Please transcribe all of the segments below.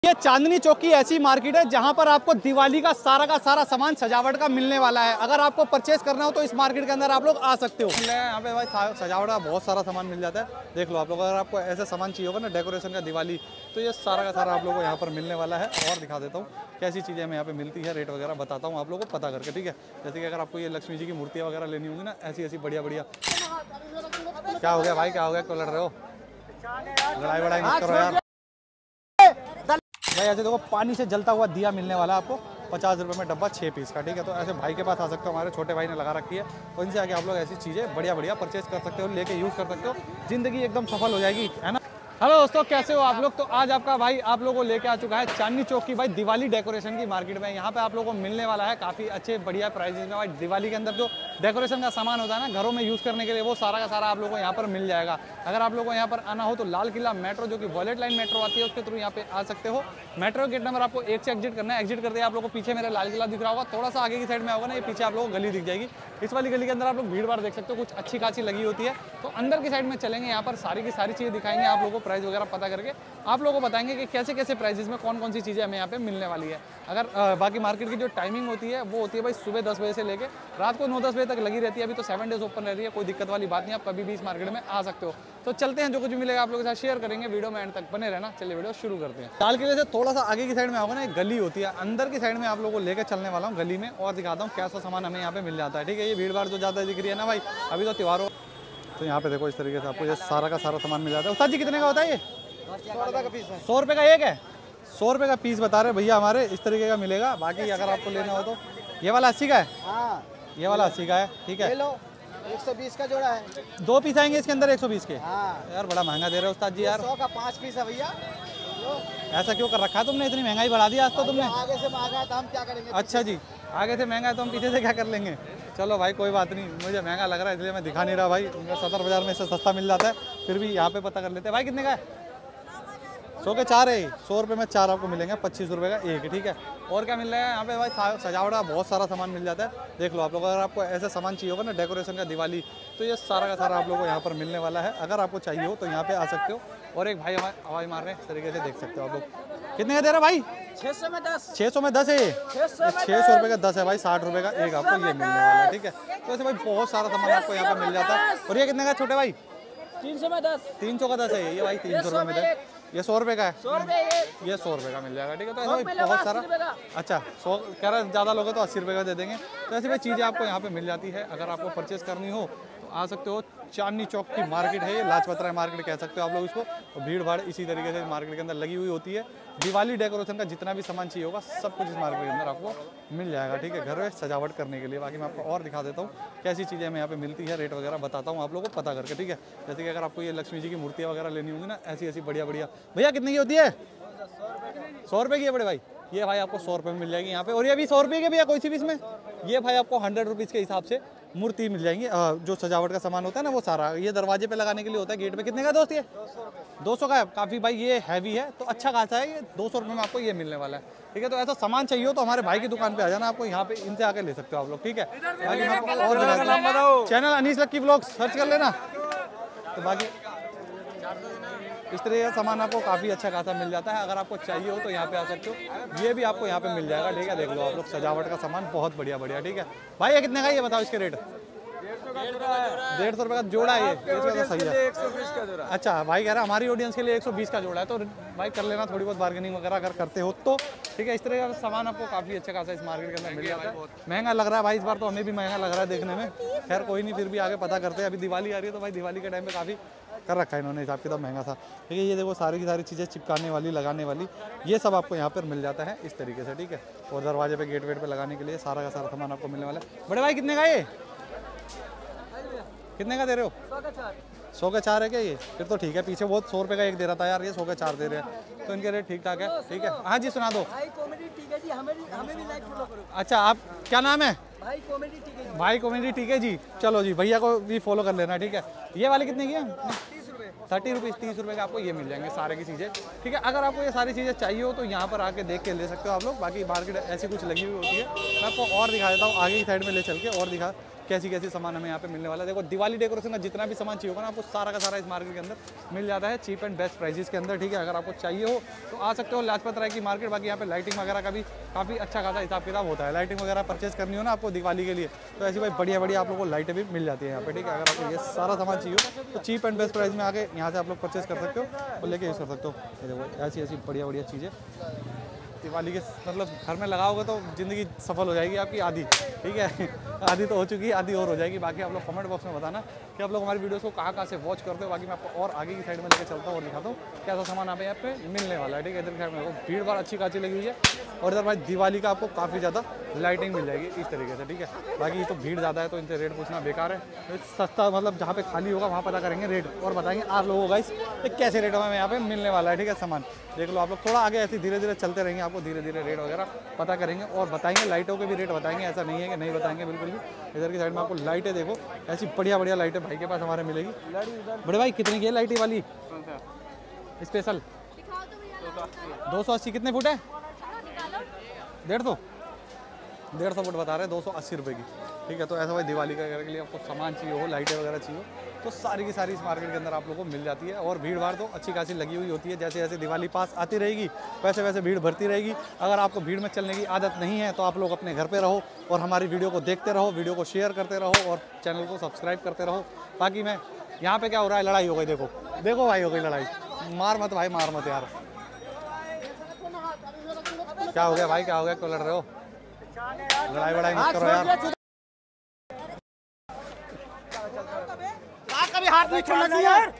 ये चांदनी चौक की ऐसी मार्केट है जहां पर आपको दिवाली का सारा सामान सजावट का मिलने वाला है। अगर आपको परचेस करना हो तो इस मार्केट के अंदर आप लोग आ सकते हो। यहाँ पे भाई सजावट का बहुत सारा सामान मिल जाता है। देख लो आप लोग, अगर आपको ऐसा सामान चाहिए होगा ना डेकोरेशन का दिवाली, तो ये सारा का सारा आप लोगों को यहाँ पर मिलने वाला है। और दिखा देता हूँ कैसी चीज़ें हमें यहाँ पे मिलती है, रेट वगैरह बताता हूँ आप लोगों को पता करके, ठीक है। जैसे कि अगर आपको ये लक्ष्मी जी की मूर्तियाँ वगैरह लेनी होगी ना, ऐसी बढ़िया बढ़िया। क्या हो गया भाई, क्या हो गया, क्यों लड़ रहे हो? लड़ाई वड़ाई मत करो यार भाई। ऐसे देखो पानी से जलता हुआ दिया मिलने वाला है आपको 50 रुपये में डब्बा 6 पीस का, ठीक है। तो ऐसे भाई के पास आ सकते हो, हमारे छोटे भाई ने लगा रखी है, और इनसे आके आप लोग ऐसी चीज़ें बढ़िया परचेस कर सकते हो, लेके यूज़ कर सकते हो, ज़िंदगी एकदम सफल हो जाएगी, है ना। हेलो दोस्तों, कैसे हो आप लोग? तो आज आपका भाई आप लोगों को लेके आ चुका है चांदनी चौक की भाई दिवाली डेकोरेशन की मार्केट में। यहाँ पे आप लोगों को मिलने वाला है काफ़ी अच्छे बढ़िया प्राइजेस में भाई। दिवाली के अंदर जो डेकोरेशन का सामान होता है ना घरों में यूज़ करने के लिए, वो सारा का सारा आप लोगों को यहाँ पर मिल जाएगा। अगर आप लोगों को यहाँ पर आना हो तो लाल किला मेट्रो, जो कि वॉलेट लाइन मेट्रो आती है, उसके थ्रू यहाँ पे आ सकते हो। मेट्रो गेट नंबर आपको 1 से एग्जिट करना है। एग्जिट करते आप लोगों को पीछे मेरा लाल किला दिख रहा होगा, थोड़ा सा आगे की साइड में होगा ना, ये पीछे आप लोगों को गली दिख जाएगी। इस वाली गली के अंदर आप लोग भीड़ भाड़ देख सकते हो, कुछ अच्छी खासी लगी होती है। तो अंदर की साइड में चलेंगे, यहाँ पर सारी की सारी चीज़ें दिखाएंगे आप लोगों को, प्राइस वगैरह पता करके आप लोगों को बताएंगे कि कैसे कैसे प्राइसेस में कौन कौन सी चीज़ें हमें यहाँ पे मिलने वाली है। अगर बाकी मार्केट की जो टाइमिंग होती है वो होती है भाई सुबह 10 बजे से लेके रात को 9-10 बजे तक लगी रहती है। अभी तो 7 डेज ओपन रह रही है, कोई दिक्कत वाली बात नहीं, आप कभी भी इस मार्केट में आ सकते हो। तो चलते हैं, जो कुछ भी मिलेगा आप लोगों के साथ शेयर करेंगे, वीडियो में एंड तक बने रहना। चलिए वीडियो शुरू करते हैं। लाल किले से थोड़ा सा आगे की साइड में होगा ना, एक गली होती है, अंदर की साइड में आप लोगों को लेकर चलने वाला हूँ गली में, और दिखाता हूँ कैसा सामान हमें यहाँ पे मिल जाता है, ठीक है। ये भीड़ भाड़ जो ज़्यादा दिख रही है ना भाई, अभी तो त्योहारों, तो यहाँ पे देखो इस तरीके से आपको ये सारा का सारा सामान मिल जाता है। उस्ताद जी कितने का होता है ये? 100 रुपये का पीस है। 100 रुपये का एक है, 100 रुपये का पीस बता रहे भैया हमारे, इस तरीके का मिलेगा। बाकी अगर आपको लेना हो तो ये वाला 80 का है। हाँ, ये वाला 80 का है, ठीक है। ले लो, 120 का जोड़ा है। 2 पीस आएंगे इसके अंदर 120 के। हाँ यार बड़ा महंगा दे रहे हो उस्ताद जी यार। 100 का 5 पीस है भैया। ऐसा क्यों कर रखा है तुमने, इतनी महंगाई बढ़ा दी आज तो तुमने। आगे से महंगा है तो हम क्या करेंगे? अच्छा जी, आगे से महंगा है तो हम पीछे से क्या कर लेंगे। चलो भाई कोई बात नहीं, मुझे महंगा लग रहा है इसलिए मैं दिखा नहीं रहा भाई। सदर बाजार में इससे सस्ता मिल जाता है, फिर भी यहाँ पे पता कर लेते हैं। भाई कितने का है? 100 के 4 है। 100 रुपये में 4 आपको मिलेंगे, 25 रुपये का एक, ठीक है। और क्या मिल रहा है यहाँ पे भाई? सजावट का बहुत सारा सामान मिल जाता है। देख लो आप लोग, अगर आपको ऐसा सामान चाहिए होगा ना डेकोरेशन का दिवाली, तो ये सारा का सारा आप लोगों को यहाँ पर मिलने वाला है। अगर आपको चाहिए हो तो यहाँ पे आ सकते हो। और एक भाई हमारे आवाज़ मार रहे हैं, इस तरीके से देख सकते हो आप लोग। कितने का दे रहा भाई? 600 में 10। 600 में 10 है ये। 600 रुपये का 10 है भाई, 60 रुपये का एक आपको ये मिलने वाला है, ठीक है। तो ऐसे भाई बहुत सारा सामान आपको यहाँ पर मिल जाता है। और ये कितने का छोटे भाई? 300 में 10। 300 का 10 है ये भाई, 300 रुपये में 10। ये 100 रुपये का है। 100 रुपये ये 100 रुपये का मिल जाएगा, ठीक है। तो ऐसे भाई बहुत सारा, अच्छा 100 कह रहा है, ज़्यादा लोग तो 80 रुपये का दे देंगे। तो ऐसी भाई चीज़ें आपको यहाँ पे मिल जाती है। अगर आपको परचेस करनी हो तो आ सकते हो। चांदनी चौक की मार्केट है ये, लाजपत राय मार्केट कह सकते हो आप लोग इसको। और भीड़ भाड़ इसी तरीके से मार्केट के अंदर लगी हुई होती है। दिवाली डेकोरेशन का जितना भी सामान चाहिए होगा सब कुछ इस मार्केट के अंदर आपको मिल जाएगा, ठीक है, घर में सजावट करने के लिए। बाकी मैं आपको और दिखा देता हूँ कैसी चीज़ें हमें यहाँ पे मिलती है, रेट वगैरह बताता हूँ आप लोगों को पता करके, ठीक है। जैसे कि अगर आपको ये लक्ष्मी जी की मूर्तियाँ वगैरह लेनी होगी ना, ऐसी बढ़िया भैया कितने की होती है? 100 रुपये की है बड़े भाई। ये भाई आपको 100 रुपये में मिल जाएगी यहाँ पे। और ये भी 100 रुपये के भैया कोई सी भी इसमें, ये भाई आपको 100 रुपीज़ के हिसाब से मूर्ति मिल जाएंगी। जो सजावट का सामान होता है ना वो सारा, ये दरवाजे पे लगाने के लिए होता है, गेट पे। कितने का दोस्त ये? 200 का है। काफ़ी भाई ये हैवी है, तो अच्छा खासा है ये। 200 रुपये में आपको ये मिलने वाला है, ठीक है। तो ऐसा सामान चाहिए हो तो हमारे भाई की दुकान पे आ जाना, आपको यहाँ पे इनसे आके ले सकते हो आप लोग, ठीक है। बाकी मैं आपको और channel Anees lucky vlogs search कर लेना। तो बाकी इस तरह का सामान आपको काफ़ी अच्छा खासा मिल जाता है। अगर आपको चाहिए हो तो यहाँ पे आ सकते हो। ये भी आपको यहाँ पे मिल जाएगा, ठीक है। देख लो आप लोग, सजावट का सामान बहुत बढ़िया, ठीक है। भाई ये कितने का, ये बताओ इसके रेट? 150 रुपये का जोड़ा है ये, तो सही है। 120 का जोड़ा। अच्छा भाई कह रहा है हमारी ऑडियंस के लिए 120 का जोड़ा है, तो भाई कर लेना थोड़ी बहुत बार्गेनिंग वगैरह अगर करते हो तो, ठीक है। इस तरह का सामान आपको काफ़ी अच्छा खासा इस मार्केट के अंदर मिल जाता है। महंगा लग रहा है भाई इस बार, तो हमें भी महंगा लग रहा है देखने में। खैर कोई नहीं, फिर भी आगे पता करते हैं। अभी दिवाली आ रही है तो भाई दिवाली के टाइम पे काफ़ी कर रखा है इन्होंने, हिसाब किताब महंगा था, ठीक है। ये देखो सारी की सारी चीज़ें चिपकाने वाली, लगाने वाली, ये सब आपको यहाँ पर मिल जाता है इस तरीके से, ठीक है। और दरवाजे पे, गेट वेट पे लगाने के लिए सारा का सारा सामान आपको मिलने वाला है। बड़े भाई कितने का ये? कितने का दे रहे हो? 100 का 4 है क्या ये? फिर तो ठीक है। पीछे बहुत 100 रुपये का एक दे रहा था यार, ये 100 का 4 दे रहे हैं, तो इनके रेट ठीक ठाक है, ठीक है। हाँ जी सुना दो। भाई कॉमेडी ठीक है जी, हमें भी लाइक फॉलो करो। अच्छा आप क्या नाम है? भाई कॉमेडी ठीक है जी। भाई कॉमेडी ठीक है जी, चलो जी भैया को भी फॉलो कर लेना, ठीक है। ये वाले कितने की है? 30 रुपये। 30 रुपीज़, 30 रुपये का आपको ये मिल जाएंगे सारे की चीज़ें, ठीक है। अगर आपको ये सारी चीज़ें चाहिए हो तो यहाँ पर आके देख के ले सकते हो आप लोग। बाकी मार्केट ऐसी कुछ लगी हुई होती है। मैं आपको और दिखा देता हूँ आगे की साइड में ले चल के, और दिखा कैसी कैसी सामान हमें यहाँ पे मिलने वाला है। देखो दिवाली डेकोरेशन का जितना भी सामान चाहिए होगा ना आपको सारा का सारा इस मार्केट के अंदर मिल जाता है चीप एंड बेस्ट प्राइसेस के अंदर, ठीक है। अगर आपको चाहिए हो तो आ सकते हो लाजपत राय की मार्केट। बाकी यहाँ पे लाइटिंग वगैरह का भी काफ़ी अच्छा खासा हिसाब किताब होता है। लाइटिंग वगैरह परचेज करनी हो ना आपको दिवाली के लिए तो ऐसी भाई बढ़िया बढ़िया आप लोगों को लाइटें भी मिल जाती है यहाँ पे, ठीक है। अगर आपको ये सारा सामान चाहिए हो तो चीप एंड बेस्ट प्राइस में आके यहाँ से आप लोग परचेज कर सकते हो और लेके यूज़ कर सकते हो। ये देखो ऐसी ऐसी बढ़िया बढ़िया चीज़ें दिवाली के मतलब घर में लगाओगे तो ज़िंदगी सफल हो जाएगी आपकी आधी, ठीक है। आधी तो हो चुकी है, आधी और हो जाएगी। बाकी आप लोग कमेंट बॉक्स में बताना कि आप लोग हमारी वीडियोस को कहाँ से वॉच करते हो। बाकी मैं आपको और आगे की साइड में लेकर चलता हूँ और दिखाता हूँ कैसा सामान आप यहाँ पे मिलने वाला है, ठीक है। इधर की साइड में भीड़ भाड़ अच्छी खासी लगी हुई है और इधर भाई दिवाली का आपको काफ़ी ज़्यादा लाइटिंग मिल जाएगी इस तरीके से, ठीक है। बाकी तो भीड़ ज़्यादा है तो इनसे रेट पूछना बेकार है। तो सस्ता मतलब जहाँ पे खाली होगा वहाँ पता करेंगे रेट और बताएंगे आप लोगों को गाइस कैसे रेट में यहाँ पे मिलने वाला है, ठीक है। सामान देख लो आप लोग, थोड़ा आगे ऐसे धीरे धीरे चलते रहेंगे, आपको धीरे धीरे रेट वगैरह पता करेंगे और बताएंगे। लाइटों के भी रेट बताएंगे, ऐसा नहीं है कि नहीं बताएंगे बिल्कुल भी। इधर की साइड में आपको लाइटें देखो ऐसी बढ़िया बढ़िया लाइटें भाई के पास हमारे मिलेगी। बड़े भाई कितने की है लाइट वाली स्पेशल? 280। कितने फुट है? 150 फुट बता रहे हैं, 280 रुपये की, ठीक है। तो ऐसा भाई दिवाली का के लिए आपको सामान चाहिए हो, लाइटें वगैरह चाहिए हो तो सारी की सारी इस मार्केट के अंदर आप लोगों को मिल जाती है। और भीड़ भाड़ तो अच्छी खासी लगी हुई होती है। जैसे जैसे दिवाली पास आती रहेगी वैसे वैसे भीड़ भरती रहेगी। अगर आपको भीड़ में चलने की आदत नहीं है तो आप लोग अपने घर पे रहो और हमारी वीडियो को देखते रहो, वीडियो को शेयर करते रहो और चैनल को सब्सक्राइब करते रहो। बाकी मैं यहाँ पे क्या हो रहा है, लड़ाई हो गई, देखो देखो भाई हो गई लड़ाई। मार मत भाई, मार मत यार। क्या हो गया भाई, क्या हो गया, क्यों लड़ रहे हो? लड़ाई वड़ाई मत करो यार। कभी हाथ नहीं छोड़ना चाहिए यार।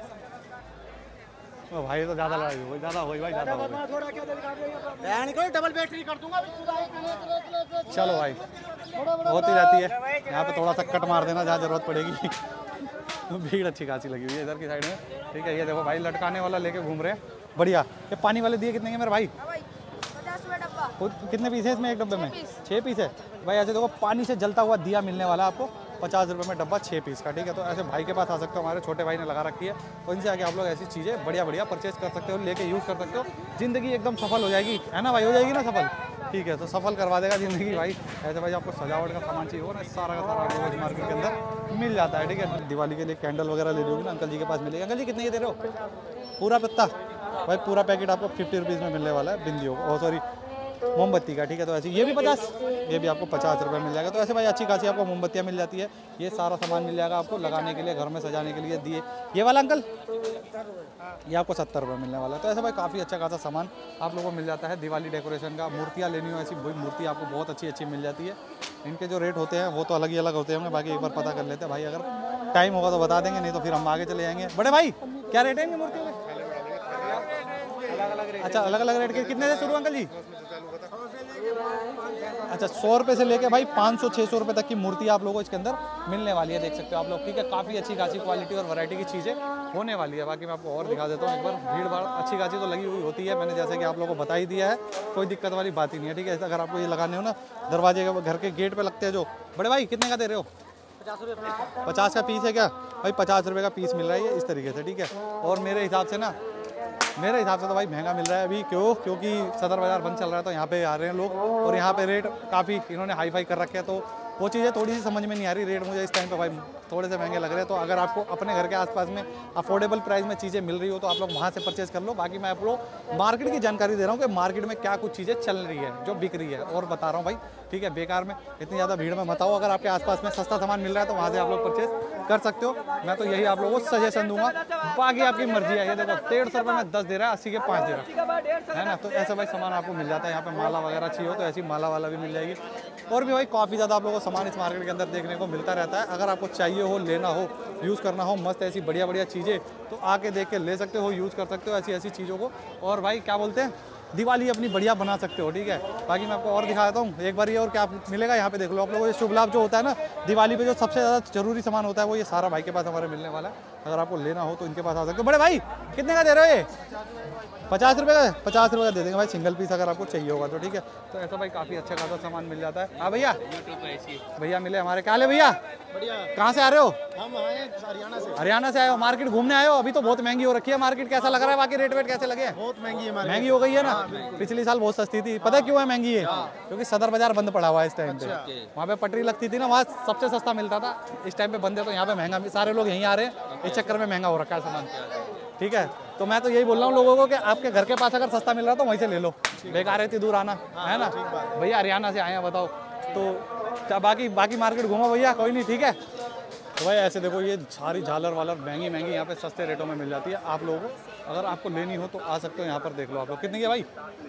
ओ भाई तो ज़्यादा लड़ाई हो गई, ज़्यादा हो गई भाई, ज़्यादा हो गई। डबल बैटरी कर दूंगा। चलो भाई होती रहती है, यहाँ पे थोड़ा सा कट मार देना जहाँ जरूरत पड़ेगी। भीड़ अच्छी खासी लगी हुई है इधर की साइड में, ठीक है। ये देखो भाई लटकाने वाला लेके घूम रहे हैं, बढ़िया। ये पानी वाले दिए कितने के मेरे भाई? 50 रुपये डब्बा। कितने पीस है इसमें एक डब्बे में? 6 पीस है भाई। ऐसे देखो पानी से जलता हुआ दिया मिलने वाला है आपको 50 रुपये में डब्बा, 6 पीस का, ठीक है। तो ऐसे भाई के पास आ सकते हो, हमारे छोटे भाई ने लगा रखी है, तो इनसे आके आप लोग ऐसी चीज़ें बढ़िया बढ़िया परचेज कर सकते हो, लेके यूज़ कर सकते हो। ज़िंदगी एकदम सफल हो जाएगी, है ना भाई? हो जाएगी ना सफल, ठीक है। तो सफल करवा देगा ज़िंदगी भाई। ऐसे भाई आपको सजावट का सामान चाहिए हो ना, सारा का सारा रोज मार्केट के अंदर मिल जाता है, ठीक है। दिवाली के लिए कैंडल वगैरह ले लोगे ना, अंकल जी के पास मिलेगा। अंकल जी कितने के दे रहे हो? पूरा पत्ता भाई, पूरा पैकेट आपको 50 रुपीज़ में मिलने वाला है बिंदियों का, सॉरी मोमबत्ती का, ठीक है। तो ऐसे ये भी 50, ये भी आपको 50 रुपये मिल जाएगा। तो ऐसे भाई अच्छी खासी आपको मोमबत्तियाँ मिल जाती है। ये सारा सामान मिल जाएगा आपको लगाने के लिए, घर में सजाने के लिए दिए। ये वाला अंकल ये आपको 70 रुपये मिलने वाला है। तो ऐसे भाई काफ़ी अच्छा खासा सामान आप लोगों को मिल जाता है दिवाली डेकोरेशन का। मूर्तियाँ लेनी हो ऐसी वही मूर्ति आपको बहुत अच्छी अच्छी मिल जाती है। इनके जो रेट होते हैं वो तो अलग ही अलग होते होंगे, बाकी एक बार पता कर लेते हैं भाई। अगर टाइम होगा तो बता देंगे, नहीं तो फिर हम आगे चले जाएंगे। बड़े भाई क्या रेट है इनकी मूर्तियों के? अच्छा अलग अलग रेट के कितने से शुरू अंकल जी? अच्छा 100 रुपये से लेके भाई 500-600 रुपये तक की मूर्ति आप लोगों को इसके अंदर मिलने वाली है, देख सकते हो आप लोग, ठीक है। काफ़ी अच्छी खासी क्वालिटी और वैरायटी की चीज़ें होने वाली है। बाकी मैं आपको और दिखा देता हूँ एक बार। भीड़ भाड़ अच्छी खासी तो लगी हुई होती है, मैंने जैसे कि आप लोगों को बता ही दिया है, कोई दिक्कत वाली बात ही नहीं है, ठीक है। अगर आपको ये लगाने हो ना दरवाजे के घर के गेट पर लगते हैं जो, बड़े भाई कितने का दे रहे हो? 50 का पीस है क्या भाई? 50 रुपये का पीस मिल रहा है ये इस तरीके से, ठीक है। और मेरे हिसाब से तो भाई महंगा मिल रहा है अभी, क्योंकि सदर बाज़ार बंद चल रहा है तो यहाँ पे आ रहे हैं लोग और यहाँ पे रेट काफ़ी इन्होंने हाई फाई कर रखे हैं। तो वो चीज़ें थोड़ी सी समझ में नहीं आ रही, रेट मुझे इस टाइम पे भाई थोड़े से महंगे लग रहे हैं। तो अगर आपको अपने घर के आसपास में अफोर्डेबल प्राइस में चीज़ें मिल रही हो तो आप लोग वहाँ से परचेज कर लो। बाकी मैं आप लोग मार्केट की जानकारी दे रहा हूँ कि मार्केट में क्या कुछ चीज़ें चल रही है जो बिक रही है और बता रहा हूँ भाई, ठीक है। बेकार में इतनी ज़्यादा भीड़ में मत आओ। अगर आपके आसपास में सस्ता सामान मिल रहा है तो वहाँ से आप लोग परचेज कर सकते हो। मैं तो यही आप लोगों को सजेशन दूंगा, बाकी आपकी मर्जी है। ये देखो 150 रुपये में 10 दे रहा है, 80 के 5 दे रहा है ना। तो ऐसा भाई सामान आपको मिल जाता है। यहाँ पे माला वगैरह चाहिए हो तो ऐसी माला वाला भी मिल जाएगी। और भी भाई काफ़ी ज़्यादा आप लोगों को सामान इस मार्केट के अंदर देखने को मिलता रहता है। अगर आपको चाहिए हो, लेना हो, यूज़ करना हो मस्त ऐसी बढ़िया बढ़िया चीज़ें तो आके देख के ले सकते हो, यूज़ कर सकते हो ऐसी ऐसी चीज़ों को। और भाई क्या बोलते हैं, दिवाली अपनी बढ़िया बना सकते हो, ठीक है। बाकी मैं आपको और दिखा देता हूँ एक बार ये, और क्या मिलेगा यहाँ पे देख लो आप लोगों को। ये शुभ लाभ जो होता है ना दिवाली पे, जो सबसे ज़्यादा जरूरी सामान होता है वो ये सारा भाई के पास हमारे मिलने वाला है। अगर आपको लेना हो तो इनके पास आ सकते हो। बड़े भाई कितने का दे रहे हो ये? 50 रुपये का? 50 रुपये का दे देंगे भाई सिंगल पीस अगर आपको चाहिए होगा तो, ठीक है। तो ऐसा भाई काफ़ी अच्छा खासा सामान मिल जाता है। हाँ भैया, भैया मिले हमारे, क्या हाल है भैया? बढ़िया। कहाँ से आ रहे हो? हम आए हरियाणा से। हरियाणा से आए हो, मार्केट घूमने आए हो? अभी तो बहुत महंगी हो रखी है मार्केट, कैसा लग रहा है? बाकी रेट वेट कैसे लगे हैं? बहुत महंगी है महंगी हो गई है ना। पिछले साल बहुत सस्ती थी, पता है क्यों है महंगी है? क्योंकि सदर बाजार बंद पड़ा हुआ है इस टाइम पे। वहाँ पे पटरी लगती थी ना, वहाँ सबसे सस्ता मिलता था। इस टाइम पे बंद है तो यहाँ पे महंगा, सारे लोग यहीं आ रहे हैं, इस चक्कर में महंगा हो रखा है सामान, ठीक है। तो मैं तो यही बोल रहा हूँ लोगों को कि आपके घर के पास अगर सस्ता मिल रहा है तो वहीं से ले लो, बेकार है इतनी दूर आना, है ना। भैया हरियाणा से आए हैं, बताओ तो बाकी मार्केट घूमो भैया, कोई नहीं, ठीक है। तो भाई ऐसे देखो ये सारी झालर वालर महंगी यहाँ पे सस्ते रेटों में मिल जाती है आप लोगों को। अगर आपको लेनी हो तो आ सकते हो यहाँ पर, देख लो आप लोग। कितने की है भाई?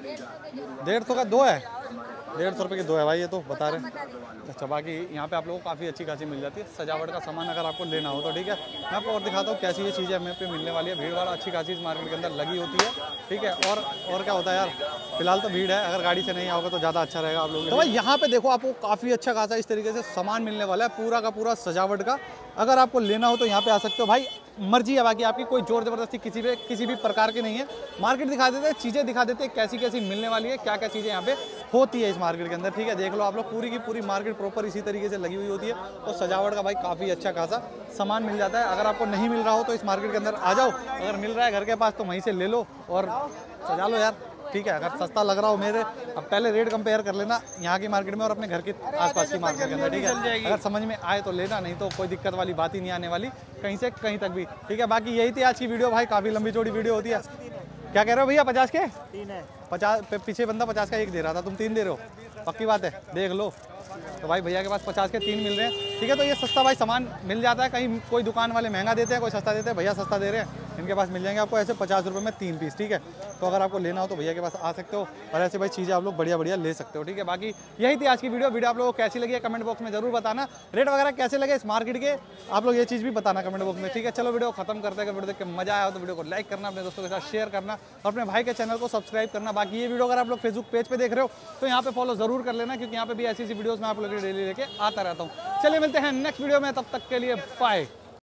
150 का 2 है, 150 रुपये की 2 है भाई, ये तो बता रहे हैं। अच्छा, बाकी यहाँ पे आप लोगों को काफ़ी अच्छी खासी मिल जाती है सजावट का सामान अगर आपको लेना हो तो, ठीक है। मैं आपको और दिखाता हूँ कैसी ये चीज़ें हमें पे मिलने वाली है। भीड़ भाड़ अच्छी खासी इस मार्केट के अंदर लगी होती है, ठीक है। और क्या होता है यार, फिलहाल तो भीड़ है, अगर गाड़ी से नहीं आओगे तो ज़्यादा अच्छा रहेगा आप लोगों को। तो भाई यहाँ पे देखो आपको काफ़ी अच्छा खासा इस तरीके से सामान मिलने वाला है, पूरा का पूरा सजावट का। अगर आपको लेना हो तो यहाँ पे आ सकते हो भाई, मर्जी है बाकी आपकी, कोई जोर जबरदस्ती किसी भी प्रकार की नहीं है। मार्केट दिखा देते हैं, चीज़ें दिखा देते हैं कैसी कैसी मिलने वाली है, क्या क्या चीज़ें यहाँ पे होती है इस मार्केट के अंदर, ठीक है। देख लो आप लोग, पूरी की पूरी मार्केट प्रॉपर इसी तरीके से लगी हुई होती है। और सजावट का भाई काफ़ी अच्छा खासा सामान मिल जाता है। अगर आपको नहीं मिल रहा हो तो इस मार्केट के अंदर आ जाओ, अगर मिल रहा है घर के पास तो वहीं से ले लो और सजा लो यार, ठीक है। अगर सस्ता लग रहा हो मेरे, अब पहले रेट कंपेयर कर लेना यहाँ की मार्केट में और अपने घर के आसपास की मार्केट के अंदर, ठीक है। अगर समझ में आए तो लेना, नहीं तो कोई दिक्कत वाली बात ही नहीं आने वाली कहीं से कहीं तक भी, ठीक है। बाकी यही थी आज की वीडियो भाई, काफ़ी लंबी चौड़ी वीडियो होती है। क्या कह रहे हो भैया? 50 के 3 है। 50, पीछे बंदा 50 का 1 दे रहा था, तुम 3 दे रहे हो, पक्की बात है, देख लो। तो भाई भैया के पास 50 के 3 मिल रहे हैं, ठीक है। तो ये सस्ता भाई सामान मिल जाता है, कहीं कोई दुकान वाले महंगा देते हैं, कोई सस्ता देते हैं, भैया सस्ता दे रहे हैं। इनके पास मिल जाएंगे आपको ऐसे 50 रुपये में 3 पीस, ठीक है। तो अगर आपको लेना हो तो भैया के पास आ सकते हो और ऐसे भाई चीज़ें आप लोग बढ़िया बढ़िया ले सकते हो, ठीक है। बाकी यही थी आज की वीडियो आप लोगों को कैसी लगी है कमेंट बॉक्स में जरूर बताना। रेट वगैरह कैसे लगे इस मार्केट के, आप लोग ये चीज़ भी बताना कमेंट बॉक्स में, ठीक है। चलो वीडियो खत्म करते हैं। वीडियो देख के मजा आया हो तो वीडियो को लाइक करना, अपने दोस्तों के साथ शेयर करना और अपने भाई के चैनल को सब्सक्राइब करना। बाकी ये वीडियो अगर आप लोग फेसबुक पेज पे देख रहे हो तो यहाँ पे फॉलो जरूर कर लेना, क्योंकि यहाँ पे भी ऐसी वीडियोस मैं आप लोगों के डेली लेके आता रहता हूँ। चलिए मिलते हैं नेक्स्ट वीडियो में, तब तक के लिए बाय।